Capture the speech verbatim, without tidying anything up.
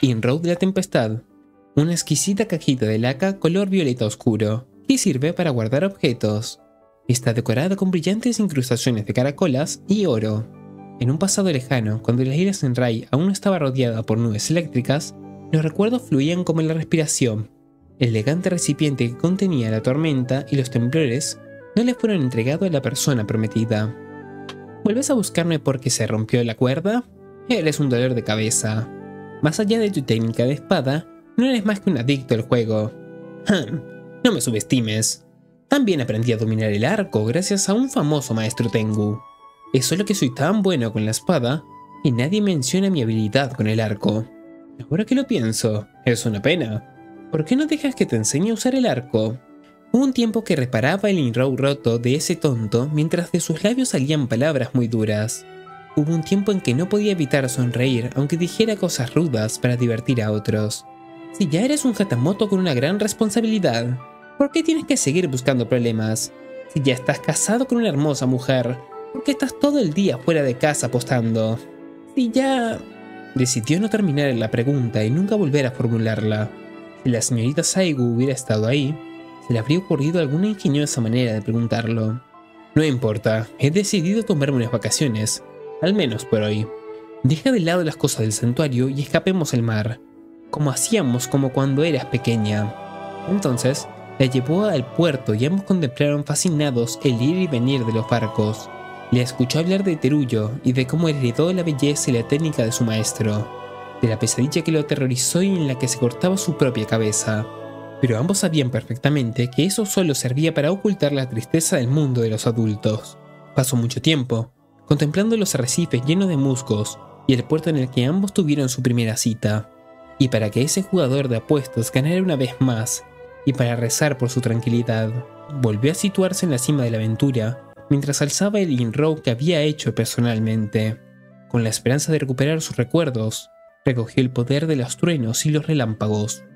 Inroad de la Tempestad. Una exquisita cajita de laca color violeta oscuro, que sirve para guardar objetos. Está decorada con brillantes incrustaciones de caracolas y oro. En un pasado lejano, cuando la isla Senrai aún no estaba rodeada por nubes eléctricas, los recuerdos fluían como en la respiración. El elegante recipiente que contenía la tormenta y los temblores no le fueron entregados a la persona prometida. ¿Vuelves a buscarme porque se rompió la cuerda? Eres un dolor de cabeza. Más allá de tu técnica de espada, no eres más que un adicto al juego. ¡Hum! No me subestimes. También aprendí a dominar el arco gracias a un famoso maestro Tengu. Es solo que soy tan bueno con la espada y nadie menciona mi habilidad con el arco. Ahora que lo pienso, es una pena. ¿Por qué no dejas que te enseñe a usar el arco? Hubo un tiempo que reparaba el Inroad roto de ese tonto mientras de sus labios salían palabras muy duras. Hubo un tiempo en que no podía evitar sonreír aunque dijera cosas rudas para divertir a otros. Si ya eres un Hatamoto con una gran responsabilidad, ¿por qué tienes que seguir buscando problemas? Si ya estás casado con una hermosa mujer, ¿por qué estás todo el día fuera de casa apostando? Si ya... Decidió no terminar la pregunta y nunca volver a formularla. Si la señorita Saigu hubiera estado ahí, se le habría ocurrido alguna ingeniosa manera de preguntarlo. No importa, he decidido tomarme unas vacaciones, al menos por hoy. Deja de lado las cosas del santuario y escapemos al mar, como hacíamos como cuando eras pequeña. Entonces, la llevó al puerto y ambos contemplaron fascinados el ir y venir de los barcos. Le escuchó hablar de Terullo y de cómo heredó la belleza y la técnica de su maestro, de la pesadilla que lo aterrorizó y en la que se cortaba su propia cabeza. Pero ambos sabían perfectamente que eso solo servía para ocultar la tristeza del mundo de los adultos. Pasó mucho tiempo, contemplando los arrecifes llenos de musgos y el puerto en el que ambos tuvieron su primera cita. Y para que ese jugador de apuestas ganara una vez más, y para rezar por su tranquilidad, volvió a situarse en la cima de la aventura, mientras alzaba el Inroad que había hecho personalmente. Con la esperanza de recuperar sus recuerdos, recogió el poder de los truenos y los relámpagos.